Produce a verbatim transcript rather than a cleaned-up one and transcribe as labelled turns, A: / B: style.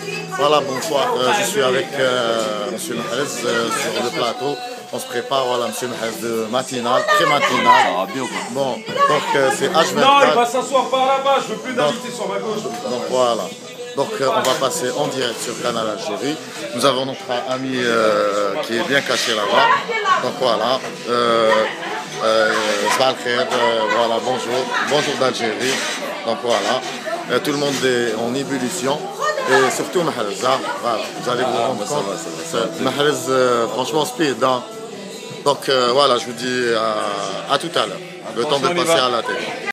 A: Voilà, bonsoir, euh, je suis avec euh, M. Mahrez euh, sur le plateau. On se prépare, voilà, M. Mahrez de matinale, très matinale.
B: Ça va bien ou quoi?
A: Bon, donc euh, c'est H vingt-quatre.
C: Non, il va s'asseoir par là-bas, je veux plus d'invités sur ma gauche.
A: Donc voilà. Donc euh, on va passer en direct sur Canal Algérie. Nous avons notre ami euh, qui est bien caché là-bas. Donc voilà. Euh, euh, Sabah al khair, euh, voilà, bonjour. Bonjour d'Algérie. Donc voilà. Euh, tout le monde est en ébullition. Et surtout Mahrez, hein. Voilà, vous allez vous rendre compte. Mahrez, euh, franchement, speed. Hein. Donc euh, voilà, je vous dis à, à tout à l'heure. Le temps de passer à la télé.